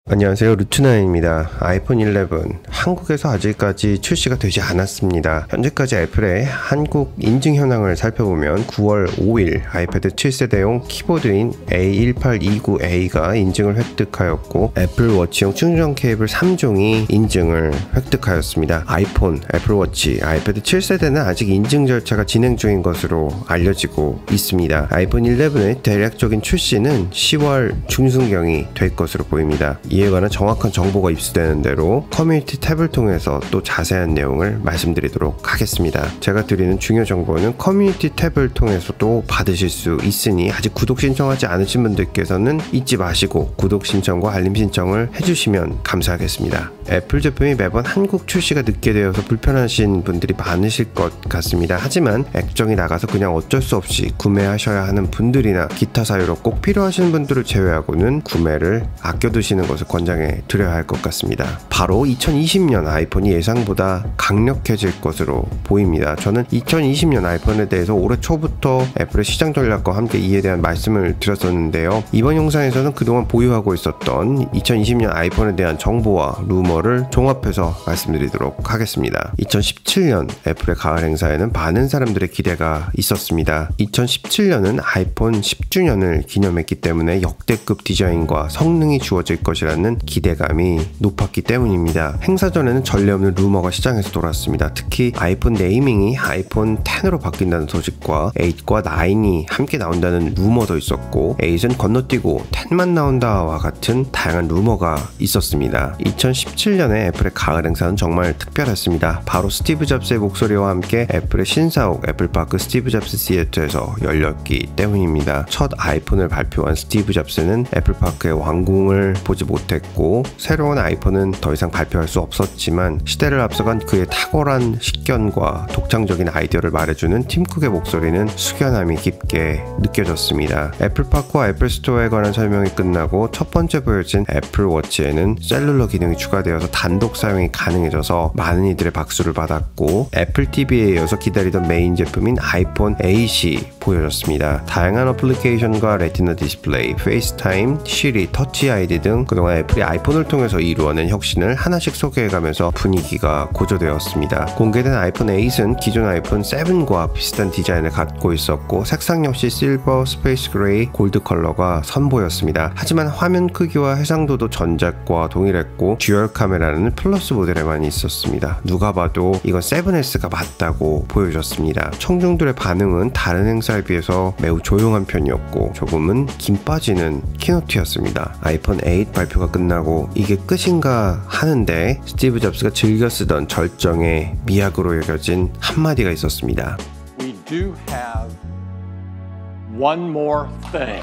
안녕하세요, 루트나인입니다. 아이폰 11 한국에서 아직까지 출시가 되지 않았습니다. 현재까지 애플의 한국 인증 현황을 살펴보면 9월 5일 아이패드 7세대용 키보드인 A1829A가 인증을 획득하였고 애플워치용 충전 케이블 3종이 인증을 획득하였습니다. 아이폰, 애플워치, 아이패드 7세대는 아직 인증 절차가 진행 중인 것으로 알려지고 있습니다. 아이폰 11의 대략적인 출시는 10월 중순경이 될 것으로 보입니다. 이에 관한 정확한 정보가 입수되는 대로 커뮤니티 탭을 통해서 또 자세한 내용을 말씀드리도록 하겠습니다. 제가 드리는 중요 정보는 커뮤니티 탭을 통해서도 받으실 수 있으니 아직 구독 신청하지 않으신 분들께서는 잊지 마시고 구독 신청과 알림 신청을 해주시면 감사하겠습니다. 애플 제품이 매번 한국 출시가 늦게 되어서 불편하신 분들이 많으실 것 같습니다. 하지만 액정이 나가서 그냥 어쩔 수 없이 구매하셔야 하는 분들이나 기타 사유로 꼭 필요하신 분들을 제외하고는 구매를 아껴두시는 것을 권장해 드려야 할 것 같습니다. 바로 2020년 아이폰이 예상보다 강력해질 것으로 보입니다. 저는 2020년 아이폰에 대해서 올해 초부터 애플의 시장 전략과 함께 이에 대한 말씀을 드렸었는데요. 이번 영상에서는 그동안 보유하고 있었던 2020년 아이폰에 대한 정보와 루머를 종합해서 말씀드리도록 하겠습니다. 2017년 애플의 가을 행사에는 많은 사람들의 기대가 있었습니다. 2017년은 아이폰 10주년을 기념했기 때문에 역대급 디자인과 성능이 주어질 것이라는 기대감이 높았기 때문입니다. 행사 전에는 전례 없는 루머가 시장에서 돌았습니다. 특히 아이폰 네이밍이 아이폰 10으로 바뀐다는 소식과 8과 9이 함께 나온다는 루머도 있었고 8은 건너뛰고 10만 나온다와 같은 다양한 루머가 있었습니다. 2017년에 애플의 가을 행사는 정말 특별했습니다. 바로 스티브 잡스의 목소리와 함께 애플의 신사옥 애플파크 스티브 잡스 시애터에서 열렸기 때문입니다. 첫 아이폰을 발표한 스티브 잡스는 애플파크의 왕궁을 보지 못했고 새로운 아이폰은 더 이상 발표할 수 없었지만 시대를 앞서간 그의 탁월한 식견과 독창적인 아이디어를 말해주는 팀 쿡의 목소리는 숙연함이 깊게 느껴졌습니다. 애플파크와 애플스토어에 관한 설명이 끝나고 첫 번째 보여진 애플워치에는 셀룰러 기능이 추가되어서 단독 사용이 가능해져서 많은 이들의 박수를 받았고 애플TV에 이어서 기다리던 메인 제품인 아이폰 8이 보여졌습니다. 다양한 어플리케이션과 레티나 디스플레이, 페이스타임, 시리, 터치 아이디 등 그동안 애플이 아이폰을 통해서 이루어낸 혁신을 하나씩 소개해가면서 분위기가 고조되었습니다. 공개된 아이폰 8은 기존 아이폰 7과 비슷한 디자인을 갖고 있었고 색상 역시 실버, 스페이스 그레이, 골드 컬러가 선보였습니다. 하지만 화면 크기와 해상도도 전작과 동일했고 듀얼 카메라는 플러스 모델에만 있었습니다. 누가 봐도 이건 7S가 맞다고 보여졌습니다. 청중들의 반응은 다른 행사에 비해서 매우 조용한 편이었고 조금은 김 빠지는 키노트였습니다. 아이폰 8 발표가 끝나고 이게 끝인가 하는데 스티브 잡스가 즐겨 쓰던 절정의 미학으로 여겨진 한마디가 있었습니다. We do have one more thing.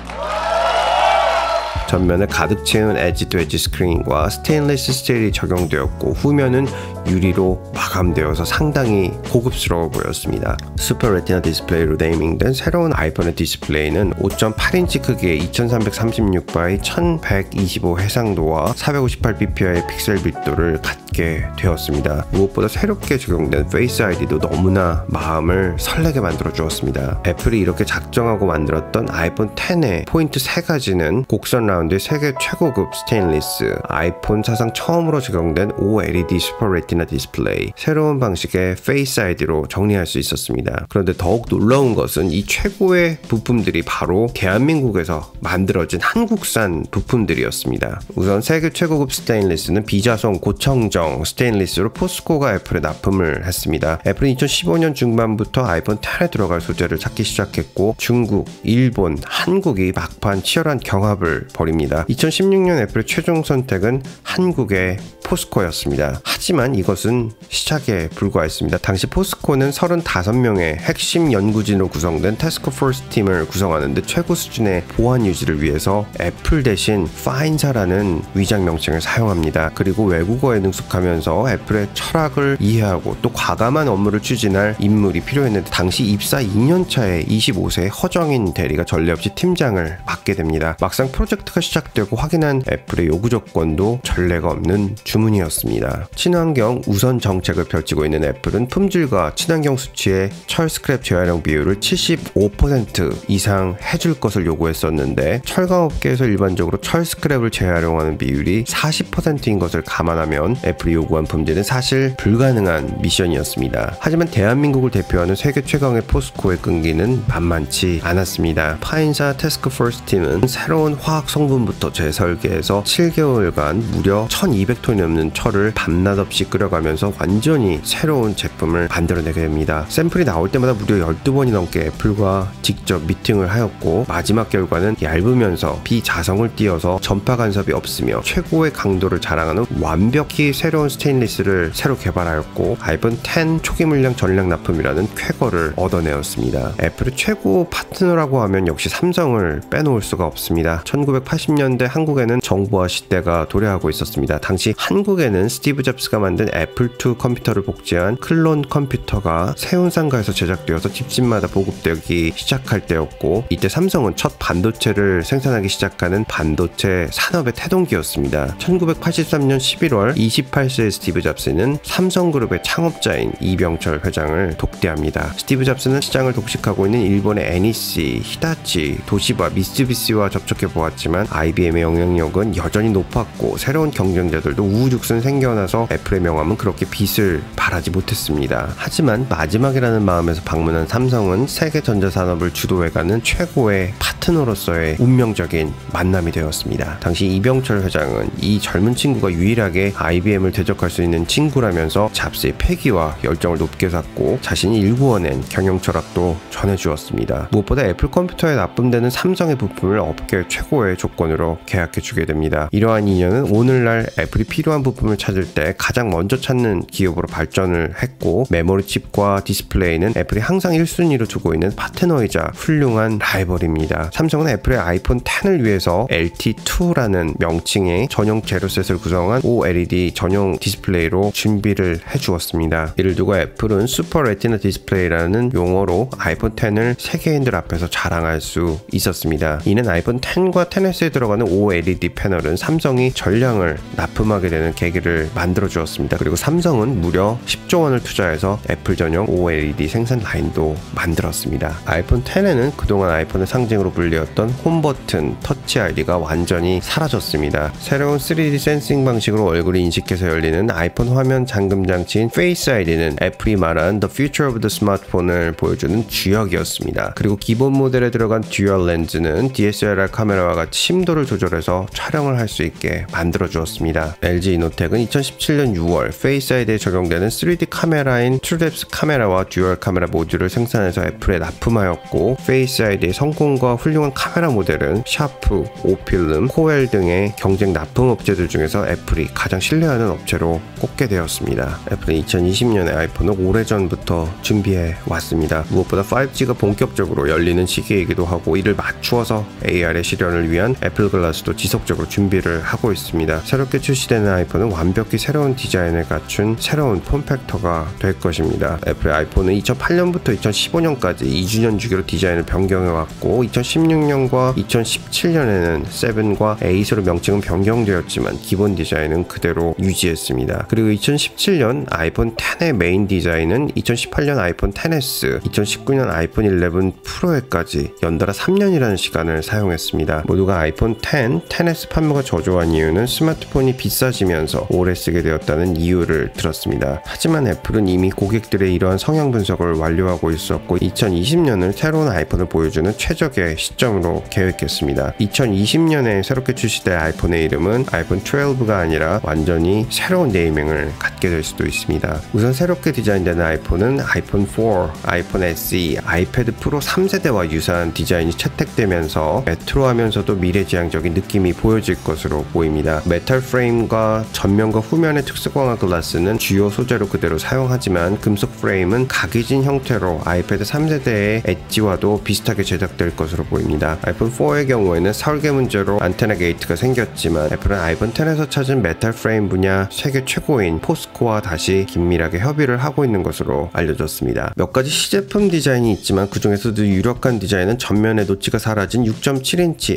전면을 가득 채운 엣지 투 엣지 스크린과 스테인리스 스틸이 적용되었고 후면은 유리로 마감되어서 상당히 고급스러워 보였습니다. 슈퍼 레티나 디스플레이로 네이밍된 새로운 아이폰의 디스플레이는 5.8인치 크기의 2336바이 1125 해상도와 458ppi의 픽셀 밀도를 갖게 되었습니다. 무엇보다 새롭게 적용된 페이스 아이디도 너무나 마음을 설레게 만들어 주었습니다. 애플이 이렇게 작정하고 만들었던 아이폰 10의 포인트 3가지는 곡선 라운드의 세계 최고급 스테인리스, 아이폰 사상 처음으로 적용된 OLED 슈퍼 레티나 디스플레이, 새로운 방식의 페이스 아이디로 정리할 수 있었습니다. 그런데 더욱 놀라운 것은 이 최고의 부품들이 바로 대한민국에서 만들어진 한국산 부품들이었습니다. 우선 세계 최고급 스테인리스는 비자손 고청정 스테인리스로 포스코가 애플에 납품을 했습니다. 애플은 2015년 중반부터 아이폰 10에 들어갈 소재를 찾기 시작했고 중국, 일본, 한국이 막판 치열한 경합을 벌입니다. 2016년 애플의 최종 선택은 한국의 포스코였습니다. 하지만 이것은 시작에 불과했습니다. 당시 포스코는 35명의 핵심 연구진으로 구성된 태스크포스 팀을 구성하는데 최고 수준의 보안 유지를 위해서 애플 대신 파인사라는 위장 명칭을 사용합니다. 그리고 외국어에 능숙하면서 애플의 철학을 이해하고 또 과감한 업무를 추진할 인물이 필요했는데 당시 입사 2년차에 25세의 허정인 대리가 전례 없이 팀장을 맡게 됩니다. 막상 프로젝트가 테스트가 시작되고 확인한 애플의 요구 조건도 전례가 없는 주문이었습니다. 친환경 우선 정책을 펼치고 있는 애플은 품질과 친환경 수치의 철 스크랩 재활용 비율을 75% 이상 해줄 것을 요구했었는데 철강업계에서 일반적으로 철 스크랩을 재활용하는 비율이 40%인 것을 감안하면 애플이 요구한 품질은 사실 불가능한 미션이었습니다. 하지만 대한민국을 대표하는 세계 최강의 포스코의 끈기는 만만치 않았습니다. 파인사 태스크포스 팀은 새로운 화학 성분부터 재설계해서 7개월간 무려 1200톤이 넘는 철을 밤낮 없이 끓여가면서 완전히 새로운 제품을 만들어내게 됩니다. 샘플이 나올 때마다 무려 12번이 넘게 애플과 직접 미팅을 하였고 마지막 결과는 얇으면서 비자성을 띄어서 전파 간섭이 없으며 최고의 강도를 자랑하는 완벽히 새로운 스테인리스를 새로 개발하였고 아이폰 10 초기 물량 전량 납품이라는 쾌거를 얻어내었습니다. 애플의 최고 파트너라고 하면 역시 삼성을 빼놓을 수가 없습니다. 1980년대 한국에는 정보화 시대가 도래하고 있었습니다. 당시 한국에는 스티브 잡스가 만든 애플2 컴퓨터를 복제한 클론 컴퓨터가 세운상가에서 제작되어서 집집마다 보급되기 시작할 때였고 이때 삼성은 첫 반도체를 생산하기 시작하는 반도체 산업의 태동기였습니다. 1983년 11월 28세의 스티브 잡스는 삼성그룹의 창업자인 이병철 회장을 독대합니다. 스티브 잡스는 시장을 독식하고 있는 일본의 NEC, 히다치, 도시바, 미쓰비시와 접촉해 보았지만 IBM의 영향력은 여전히 높았고 새로운 경쟁자들도 우후죽순 생겨나서 애플의 명함은 그렇게 빛을 발하지 못했습니다. 하지만 마지막이라는 마음에서 방문한 삼성은 세계 전자산업을 주도해가는 최고의 파트너로서의 운명적인 만남이 되었습니다. 당시 이병철 회장은 이 젊은 친구가 유일하게 IBM을 대적할 수 있는 친구라면서 잡스의 패기와 열정을 높게 샀고 자신이 일구어낸 경영 철학도 전해주었습니다. 무엇보다 애플 컴퓨터에 납품되는 삼성의 부품을 업계 최고의 조건으로 계약해주게 됩니다. 이러한 인연은 오늘날 애플이 필요한 부품을 찾을 때 가장 먼저 찾는 기업으로 발전을 했고 메모리 칩과 디스플레이는 애플이 항상 1순위로 두고 있는 파트너이자 훌륭한 라이벌입니다. 삼성은 애플의 아이폰 10을 위해서 LT2라는 명칭의 전용 제로셋을 구성한 OLED 전용 디스플레이로 준비를 해주었습니다. 이를 두고 애플은 슈퍼 레티나 디스플레이라는 용어로 아이폰 10을 세계인들 앞에서 자랑할 수 있었습니다. 이는 아이폰 10과 10S에 들어가는 OLED 패널은 삼성이 전량을 납품하게 되는 계기를 만들어 주었습니다. 그리고 삼성은 무려 10조 원을 투자해서 애플 전용 OLED 생산 라인도 만들었습니다. 아이폰 10에는 그동안 아이폰의 상징으로 불리었던 홈 버튼, 터치 ID가 완전히 사라졌습니다. 새로운 3D 센싱 방식으로 얼굴을 인식해서 열리는 아이폰 화면 잠금 장치인 페이스 ID는 애플이 말한 The Future of the Smartphone을 보여주는 주역이었습니다. 그리고 기본 모델에 들어간 듀얼 렌즈는 DSLR 카메라와 같이 심도를 조절해서 촬영을 할 수 있게 만들어 주었습니다. LG 이노텍은 2017년 6월 페이스 ID에 적용되는 3D 카메라인 트루뎁스 카메라와 듀얼 카메라 모듈을 생산해서 애플에 납품하였고 페이스 ID의 성공과 훌륭한 카메라 모델은 샤프, 오필름, 코엘 등의 경쟁 납품 업체들 중에서 애플이 가장 신뢰하는 업체로 꼽게 되었습니다. 애플은 2020년에 아이폰을 오래전부터 준비해 왔습니다. 무엇보다 5G가 본격적으로 열리는 시기이기도 하고 이를 맞추어서 AR의 실현을 위한 애플 글라스도 지속적으로 준비를 하고 있습니다. 새롭게 출시되는 아이폰은 완벽히 새로운 디자인을 갖춘 새로운 폼팩터가 될 것입니다. 애플의 아이폰은 2008년부터 2015년까지 2주년 주기로 디자인을 변경해왔고 2016년과 2017년에는 7과 8으로 명칭은 변경되었지만 기본 디자인은 그대로 유지했습니다. 그리고 2017년 아이폰 10의 메인 디자인은 2018년 아이폰 10s, 2019년 아이폰 11 프로에까지 연달아 3년이라는 시간을 사용했습니다. 모두가 아이폰 10, 10s 판매가 저조한 이유는 스마트폰이 비싸지면서 오래 쓰게 되었다는 이유를 들었습니다. 하지만 애플은 이미 고객들의 이러한 성향 분석을 완료하고 있었고 2020년을 새로운 아이폰을 보여주는 최적의 시점으로 계획했습니다. 2020년에 새롭게 출시될 아이폰의 이름은 아이폰 12가 아니라 완전히 새로운 네이밍을 갖게 될 수도 있습니다. 우선 새롭게 디자인되는 아이폰은 아이폰 4, 아이폰 SE, 아이패드 프로 3세대와 유사한 디자인이 채택되면서 레트로하면서도 미래지향적인 느낌이 보여질 것으로 보입니다. 메탈 프레임과 전면과 후면의 특수광학 글라스는 주요 소재로 그대로 사용하지만 금속 프레임은 각이진 형태로 아이패드 3세대의 엣지와도 비슷하게 제작될 것으로 보입니다. 아이폰 4의 경우에는 설계 문제로 안테나 게이트가 생겼지만 애플은 아이폰 10에서 찾은 메탈 프레임 분야 세계 최고인 포스코와 다시 긴밀하게 협의를 하고 있는 것으로 알려졌습니다. 몇 가지 시제품 디자인이 있지만 그 중에서도 유력한 디자인은 전면의 노치가 사라진 6.7인치 엣지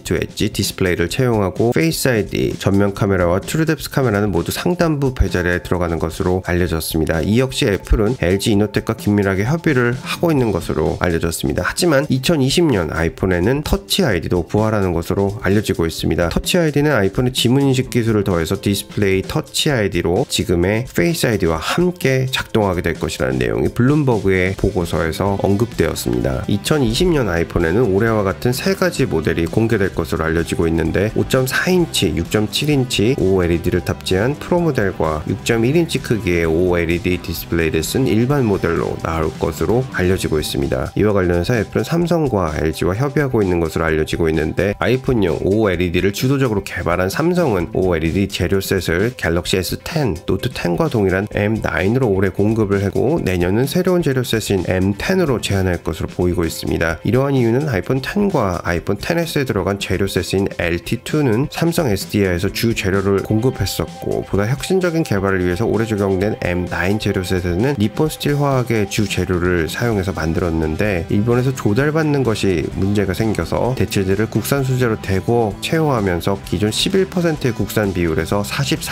to 엣지 디스플레이를 채용하고 페이스 ID, 전면 카메라와 트루뎁스 카메라는 모두 상단부 배자리에 들어가는 것으로 알려졌습니다. 이 역시 애플은 LG 이노텍과 긴밀하게 협의를 하고 있는 것으로 알려졌습니다. 하지만 2020년 아이폰에는 터치 아이디도 부활하는 것으로 알려지고 있습니다. 터치 아이디는 아이폰의 지문인식 기술을 더해서 디스플레이 터치 아이디로 지금의 페이스 아이디와 함께 작동하게 될 것이라는 내용이 블룸버그의 보고서에서 언급되었습니다. 2020년 아이폰에는 올해와 같은 세 가지 모델이 공개될 것으로 알려지고 있는데 5.4인치, 6.7인치 OLED를 탑재한 프로 모델과 6.1인치 크기의 OLED 디스플레이를 쓴 일반 모델로 나올 것으로 알려지고 있습니다. 이와 관련해서 애플은 삼성과 LG와 협의하고 있는 것으로 알려지고 있는데 아이폰용 OLED를 주도적으로 개발한 삼성은 OLED 재료셋을 갤럭시 S10, 노트 10과 동일한 M9으로 올해 공급을 하고 내년은 새로운 재료셋인 M10으로 제한할 것으로 보이고 있습니다. 이러한 이유는 아이폰 10과 아이폰 XS에 들어간 재료셋인 LT2는 삼성 SDI에서 주 재료를 공급했었고 보다 혁신적인 개발을 위해서 올해 적용된 M9 재료셋에는 니폰 스틸 화학의 주 재료를 사용해서 만들었는데 일본에서 조달받는 것이 문제가 생겨서 대체재를 국산 소재로 대거 채용하면서 기존 11%의 국산 비율에서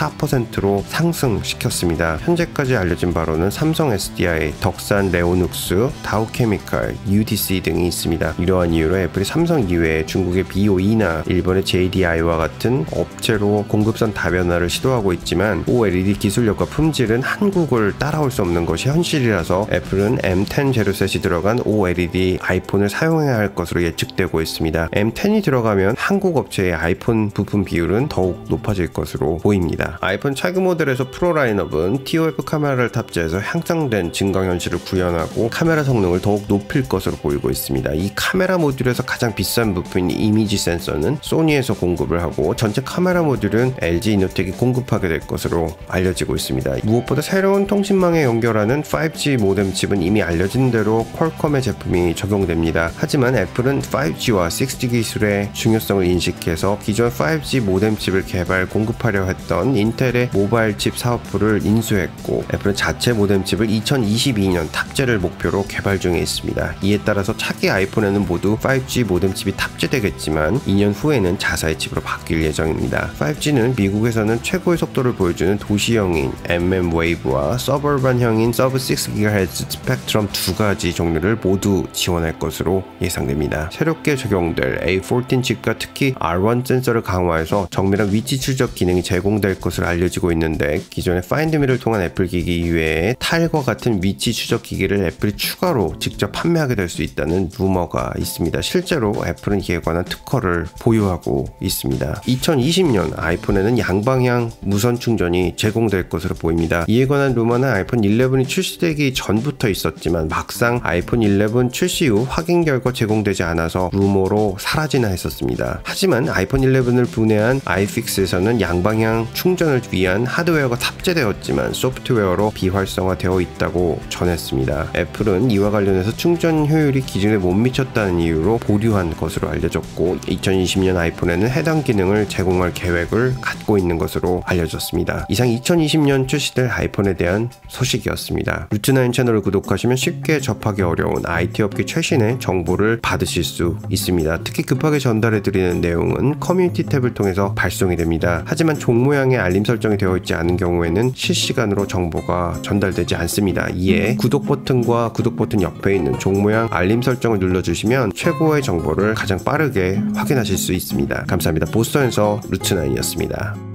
44%로 상승시켰습니다. 현재까지 알려진 바로는 삼성 SDI, 덕산 레오눅스, 다우케미칼, UDC 등이 있습니다. 이러한 이유로 애플이 삼성 이외에 중국의 BOE나 일본의 JDI와 같은 업체로 공급선 다변화를 시도하고 있지만 OLED 기술력과 품질은 한국을 따라올 수 없는 것이 현실이라서 애플은 M10 재료셋이 들어간 OLED 아이폰을 사용해야 할 것으로 예측되고 있습니다. M10이 들어가면 한국 업체의 아이폰 부품 비율은 더욱 높아질 것으로 보입니다. 아이폰 차기 모델에서 프로 라인업은 TOF 카메라를 탑재해서 향상된 증강현실을 구현하고 카메라 성능을 더욱 높일 것으로 보이고 있습니다. 이 카메라 모듈에서 가장 비싼 부품인 이미지 센서는 소니에서 공급을 하고 전체 카메라 모듈은 LG 이노텍이 공급하게 될 것으로 알려지고 있습니다. 무엇보다 새로운 통신망에 연결하는 5G 모뎀 칩은 이미 알려진 대로 퀄컴의 제품이 적용됩니다. 하지만 애플은 5G와 6G 기술의 중요성을 인식해서 기존 5G 모뎀 칩을 개발 공급하려 했던 인텔의 모바일 칩 사업부를 인수했고 애플은 자체 모뎀 칩을 2022년 탑재를 목표로 개발 중에 있습니다. 이에 따라서 차기 아이폰에는 모두 5G 모뎀 칩이 탑재되겠지만 2년 후에는 자사의 칩으로 바뀔 예정입니다. 5G는 미국에서는 최고의 속도를 보여주는 도시형인 mmWave와 서버반형인 sub-6GHz 스펙트럼 두 가지 종류를 모두 지원할 것으로 예상됩니다. 새롭게 적용될 A14 칩과 특히 R1 센서를 강화해서 정밀한 위치 추적 기능이 제공될 것으로 알려지고 있는데 기존의 Find Me를 통한 애플 기기 이외에 타일과 같은 위치 추적 기기를 애플이 추가로 직접 판매하게 될 수 있다는 루머가 있습니다. 실제로 애플은 이에 관한 특허를 보유하고 있습니다. 2020년 아이폰에는 양방향 무선 충전이 제공될 것으로 보입니다. 이에 관한 루머는 아이폰 11이 출시되기 전부터 있었지만 막상 아이폰 11 출시 후 확인 결과 제공되지 않아서 루머로 사라지나 했었습니다. 하지만 아이폰 11을 분해한 아이픽스에서는 양방향 충전을 위한 하드웨어가 탑재되었지만 소프트웨어로 비활성화되어 있다고 전했습니다. 애플은 이와 관련해서 충전 효율이 기준에 못 미쳤다는 이유로 보류한 것으로 알려졌고 2020년 아이폰에는 해당 기능을 제공할 계획을 갖고 있는 것으로 알려졌습니다. 이상 2020년 출시될 아이폰에 대한 소식이었습니다. 루트9 채널을 구독하시면 쉽게 접하기 어려운 IT 업계 최신의 정보를 받으실 수 있습니다. 특히 급하게 전달해드리는 내용은 커뮤니티 탭을 통해서 발송이 됩니다. 하지만 종 모양의 알림 설정이 되어 있지 않은 경우에는 실시간으로 정보가 전달되지 않습니다. 이에 구독 버튼과 구독 버튼 옆에 있는 종 모양 알림 설정을 눌러주시면 최고의 정보를 가장 빠르게 확인하실 수 있습니다. 감사합니다. 보스턴에서 루트9이었습니다.